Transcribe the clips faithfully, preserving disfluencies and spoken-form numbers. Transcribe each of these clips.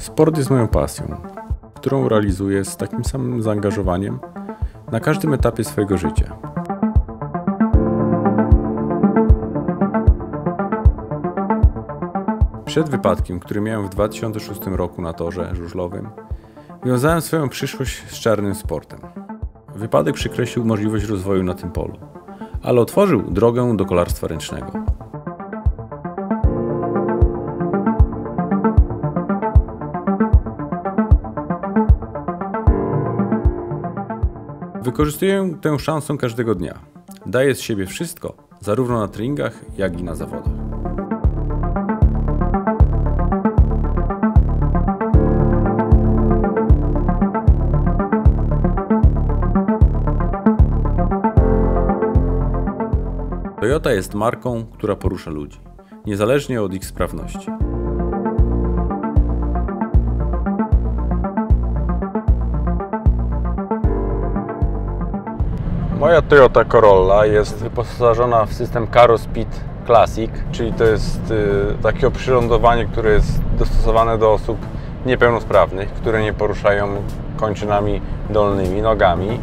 Sport jest moją pasją, którą realizuję z takim samym zaangażowaniem na każdym etapie swojego życia. Przed wypadkiem, który miałem w dwa tysiące szóstym roku na torze żużlowym, wiązałem swoją przyszłość z czarnym sportem. Wypadek przykreślił możliwość rozwoju na tym polu, ale otworzył drogę do kolarstwa ręcznego. Wykorzystuję tę szansę każdego dnia. Daję z siebie wszystko, zarówno na treningach, jak i na zawodach. Toyota jest marką, która porusza ludzi, niezależnie od ich sprawności. Moja Toyota Corolla jest wyposażona w system Caro Speed Classic, czyli to jest y, takie oprzyrządowanie, które jest dostosowane do osób niepełnosprawnych, które nie poruszają kończynami dolnymi, nogami.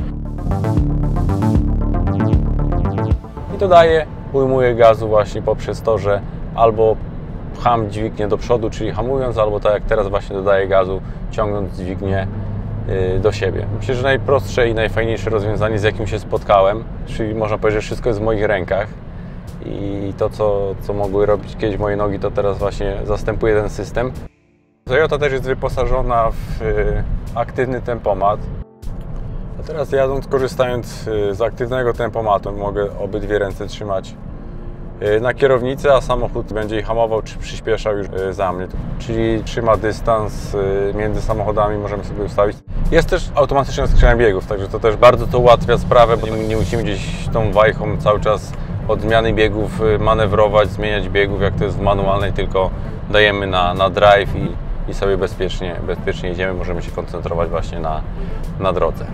I to daje, ujmuje gazu właśnie poprzez to, że albo pcham dźwignię do przodu, czyli hamując, albo tak jak teraz właśnie dodaję gazu, ciągnąc dźwignię do siebie. Myślę, że najprostsze i najfajniejsze rozwiązanie, z jakim się spotkałem, czyli można powiedzieć, że wszystko jest w moich rękach i to, co, co mogły robić kiedyś moje nogi, to teraz właśnie zastępuje ten system. Toyota też jest wyposażona w aktywny tempomat. A teraz jadąc, korzystając z aktywnego tempomatu, mogę obydwie ręce trzymać na kierownicy, a samochód będzie hamował czy przyspieszał już za mnie. Czyli trzyma dystans między samochodami, możemy sobie ustawić. Jest też automatyczna skrzynia biegów, także to też bardzo to ułatwia sprawę, bo nie musimy gdzieś tą wajchą cały czas od zmiany biegów manewrować, zmieniać biegów, jak to jest w manualnej, tylko dajemy na, na drive i, i sobie bezpiecznie, bezpiecznie jedziemy, możemy się koncentrować właśnie na, na drodze.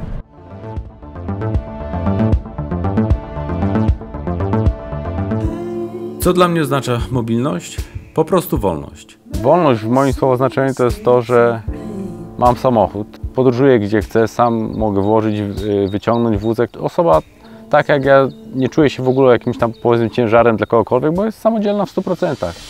Co dla mnie oznacza mobilność? Po prostu wolność. Wolność w moim słowo znaczeniu to jest to, że mam samochód, podróżuję gdzie chcę, sam mogę włożyć, wyciągnąć wózek. Osoba tak jak ja nie czuje się w ogóle jakimś tam powiedzmy ciężarem dla kogokolwiek, bo jest samodzielna w stu procentach.